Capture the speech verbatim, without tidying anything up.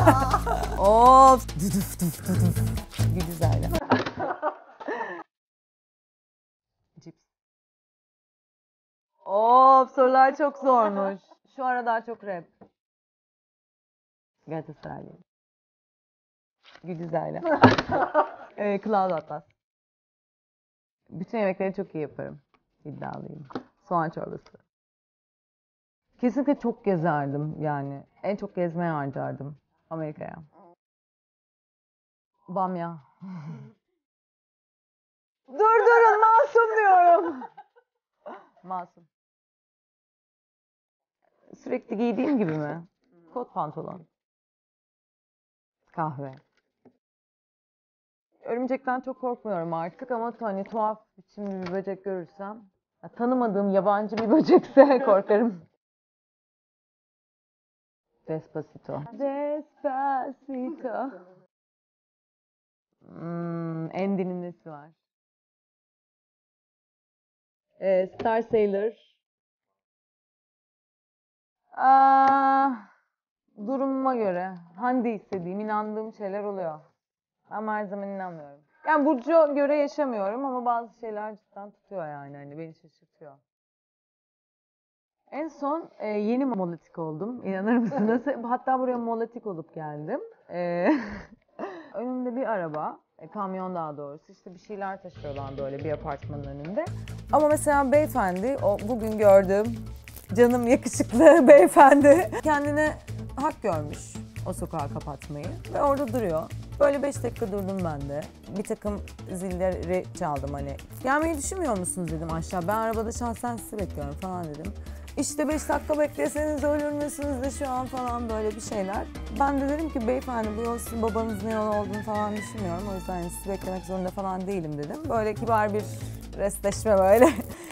Of. Güzel. Cips. Of, sorular çok zormuş. Şu ara daha çok rap. Galatasaraylıyım. Güzel. ee, Cloud Atlas. Bütün yemekleri çok iyi yaparım. İddialıyım. Soğan çorbası. Kesinlikle çok gezerdim yani. En çok gezmeye harcardım Amerika'ya. Bamya. Durdurun, masum diyorum. Masum. Sürekli giydiğim gibi mi? Kot pantolon. Kahve. Örümcekten çok korkmuyorum artık ama hani tuhaf biçimli bir böcek görürsem, ya, tanımadığım yabancı bir böcekse korkarım. Despacito. Despacito. Hmm, Andy'nin nesi var? Ee, Star Sailor. Aa, durumuma göre. Hangi istediğim, inandığım şeyler oluyor. Ama her zaman inanmıyorum. Yani Burcu'ya göre yaşamıyorum ama bazı şeyler cidden tutuyor yani. Hani beni şaşırtıyor. En son e, yeni molatik oldum. İnanır mısınız? Hatta buraya molatik olup geldim. E, önümde bir araba, e, kamyon daha doğrusu, işte bir şeyler taşıyorlar böyle bir apartmanın önünde. Ama mesela beyefendi, o bugün gördüğüm canım yakışıklı beyefendi kendine hak görmüş o sokağı kapatmayı ve orada duruyor. Böyle beş dakika durdum ben de. Bir takım zilleri çaldım hani. Gelmeyi düşünmüyor musunuz dedim aşağı. Ben arabada şahsen sizi bekliyorum falan dedim. İşte beş dakika bekleseniz ölür müsünüz de şu an falan böyle bir şeyler. Ben de dedim ki beyefendi bu yol sizin babanızın yolu olduğunu falan düşünmüyorum. O yüzden sizi beklemek zorunda falan değilim dedim. Böyle kibar bir restleşme böyle.